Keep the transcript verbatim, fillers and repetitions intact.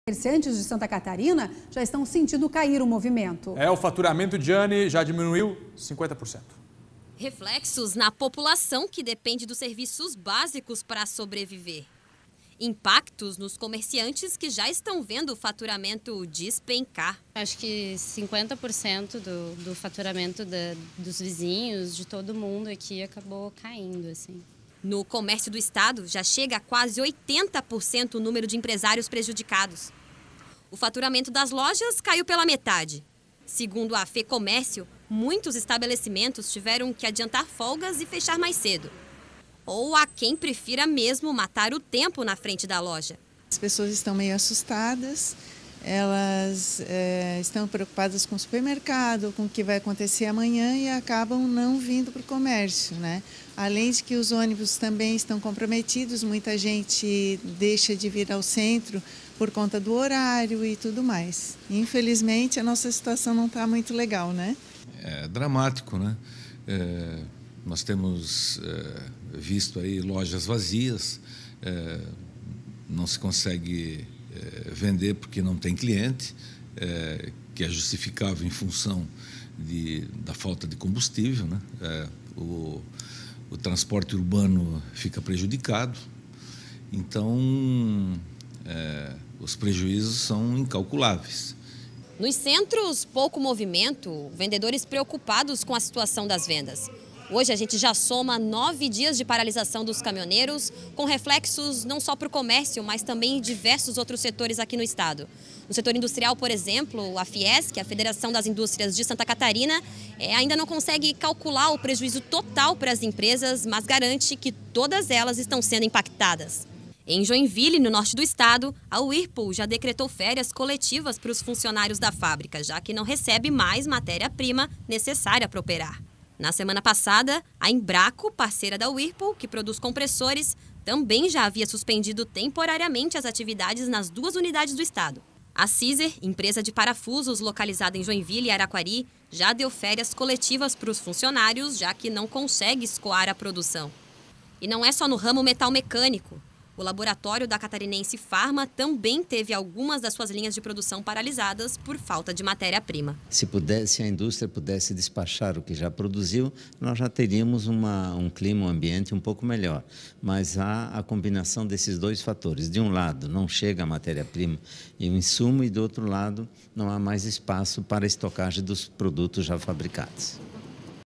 Comerciantes de Santa Catarina já estão sentindo cair o movimento. É, o faturamento de Diane já diminuiu cinquenta por cento. Reflexos na população que depende dos serviços básicos para sobreviver. Impactos nos comerciantes que já estão vendo o faturamento despencar. Acho que cinquenta por cento do, do faturamento da, dos vizinhos, de todo mundo aqui, acabou caindo, assim. No comércio do estado, já chega a quase oitenta por cento o número de empresários prejudicados. O faturamento das lojas caiu pela metade. Segundo a FEComércio, muitos estabelecimentos tiveram que adiantar folgas e fechar mais cedo. Ou há quem prefira mesmo matar o tempo na frente da loja. As pessoas estão meio assustadas, elas é, estão preocupadas com o supermercado, com o que vai acontecer amanhã e acabam não vindo para o comércio, né? Além de que os ônibus também estão comprometidos, muita gente deixa de vir ao centro por conta do horário e tudo mais. Infelizmente, a nossa situação não está muito legal, né? É dramático, né? É, nós temos é, visto aí lojas vazias, é, não se consegue é, vender porque não tem cliente, é, que é justificável em função de, da falta de combustível, né? É, o, o transporte urbano fica prejudicado, então é, os prejuízos são incalculáveis. Nos centros, pouco movimento, vendedores preocupados com a situação das vendas. Hoje a gente já soma nove dias de paralisação dos caminhoneiros, com reflexos não só para o comércio, mas também em diversos outros setores aqui no estado. No setor industrial, por exemplo, a Fiesc, a Federação das Indústrias de Santa Catarina, é, ainda não consegue calcular o prejuízo total para as empresas, mas garante que todas elas estão sendo impactadas. Em Joinville, no norte do estado, a Whirlpool já decretou férias coletivas para os funcionários da fábrica, já que não recebe mais matéria-prima necessária para operar. Na semana passada, a Embraco, parceira da Whirlpool, que produz compressores, também já havia suspendido temporariamente as atividades nas duas unidades do estado. A Cizer, empresa de parafusos localizada em Joinville e Araquari, já deu férias coletivas para os funcionários, já que não consegue escoar a produção. E não é só no ramo metal mecânico. O laboratório da catarinense Pharma também teve algumas das suas linhas de produção paralisadas por falta de matéria-prima. Se pudesse, se a indústria pudesse despachar o que já produziu, nós já teríamos uma, um clima, um ambiente um pouco melhor. Mas há a combinação desses dois fatores. De um lado, não chega a matéria-prima e o insumo, e do outro lado, não há mais espaço para a estocagem dos produtos já fabricados.